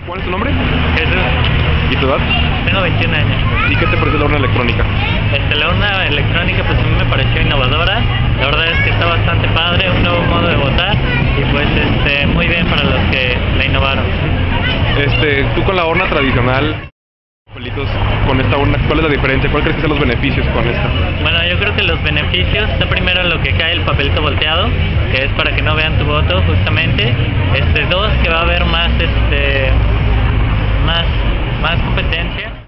¿Cuál es tu nombre? Jesús, ¿Y tu edad? tengo 21 años. ¿Y qué te parece la urna electrónica? La urna electrónica pues a mí me pareció innovadora. La verdad es que está bastante padre, un nuevo modo de votar y pues muy bien para los que la innovaron. Tú con la urna tradicional, papelitos, con esta urna, ¿cuál es la diferencia? ¿Cuál crees que son los beneficios con esta? Bueno, yo creo que los beneficios, está primero lo que cae el papelito volteado, que es para que no vean tu voto justamente. Dos, que va a haber más competencia.